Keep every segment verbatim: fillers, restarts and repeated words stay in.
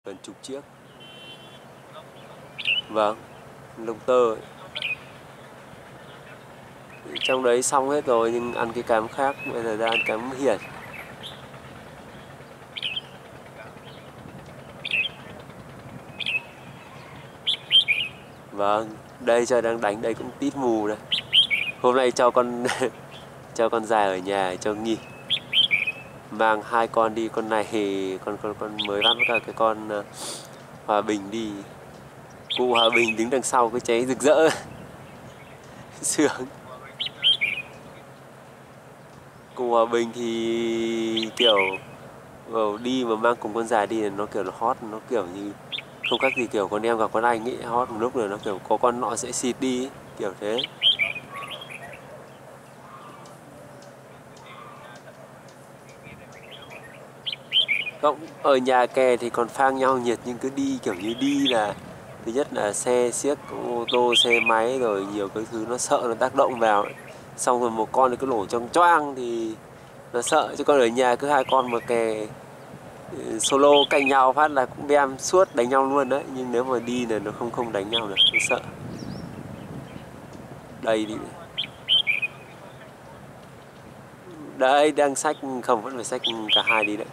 gần chục chiếc. Vâng, lông tơ ấy. Trong đấy xong hết rồi nhưng ăn cái cám khác, bây giờ ra ăn cám hiển. Vâng, đây trời đang đánh, đây cũng tít mù đây. Hôm nay cho con cho con dài ở nhà cho nghỉ. Mang hai con đi, con này thì con con con mới bắt với cả cái con uh, Hòa Bình đi. Cụ Hòa Bình đứng đằng sau cái cháy rực rỡ. Sướng. Cụ Hòa Bình thì kiểu vào đi mà mang cùng con dài đi là nó kiểu nó hot, nó kiểu như không khác gì kiểu con em gặp con anh ấy hot một lúc rồi nó kiểu có con nọ sẽ xịt đi ấy, kiểu thế. Không, ở nhà kè thì còn phang nhau nhiệt nhưng cứ đi kiểu như đi là thứ nhất là xe xiếc ô tô xe máy rồi nhiều cái thứ nó sợ nó tác động vào ấy. Xong rồi một con thì cứ nổ trong choang thì nó sợ, chứ còn ở nhà cứ hai con mà kè solo cạnh nhau phát là cũng đem suốt đánh nhau luôn đấy, nhưng nếu mà đi là nó không không đánh nhau được, nó sợ. Đây đi, đây đang xách, không vẫn phải xách cả hai đi đấy.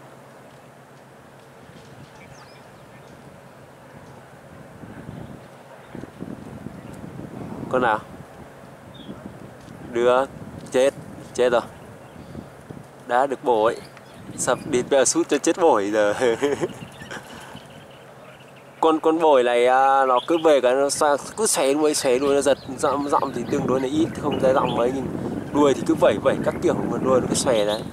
Con nào đưa chết chết rồi, đã được bổi sập địt bèo sút cho chết bổi giờ. con con bổi này nó cứ về cái nó xoa, cứ xé đuôi xé đuôi nó giật dặm dặm thì tương đối là ít, không ra dặm mấy, nhưng đuôi thì cứ vẩy vẩy các kiểu mà đuôi nó cứ xòe đấy.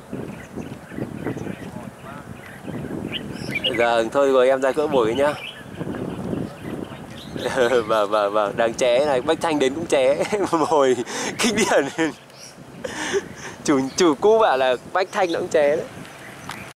Giờ thôi rồi em ra cỡ bổi nhá. Và và và đang ché này, Bách Thanh đến cũng ché. Mồi kinh điển. chủ chủ cũ bảo là Bách Thanh nó cũng ché đấy.